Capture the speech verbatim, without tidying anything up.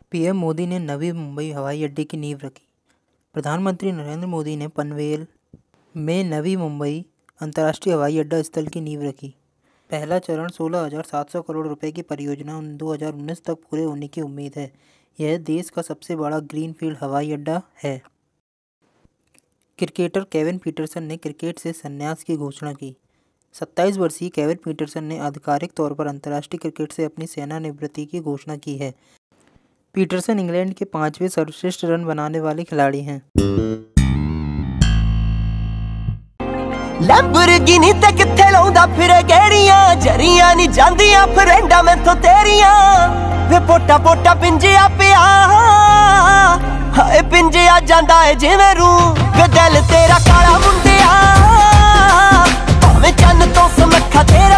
PM Modi ने नवी मुंबई हवाई अड्डे की नींव रखी। प्रधानमंत्री नरेंद्र मोदी ने पनवेल में नवी मुंबई अंतर्राष्ट्रीय हवाई अड्डा स्थल की नींव रखी। पहला चरण सोलह हज़ार सात सौ करोड़ रुपए की परियोजना दो हज़ार उन्नीस तक पूरे होने की उम्मीद है। यह देश का सबसे बड़ा ग्रीनफील्ड हवाई अड्डा है। क्रिकेटर केविन पीटरसन ने क्रिकेट से संन्यास की घोषणा की। सत्ताईस वर्षीय केविन पीटरसन ने आधिकारिक तौर पर अंतर्राष्ट्रीय क्रिकेट से अपनी सेवानिवृत्ति की घोषणा की है। पीटरसन इंग्लैंड के पांचवें सर्वश्रेष्ठ रन बनाने वाले खिलाड़ी हैं। लैम्बोर्गिनी ते किथे लाउंदा फिरे गेड़ियां, जरियां नी जांदियां फ्रेंडा मैथों तेरियां। वे पोटा पोटा पिंजिया पिया, हाय पिंजिया जांदा है जिवें रूह। वे दिल तेरा काला मुंडिया, भावें चन्न तो समखा तेरा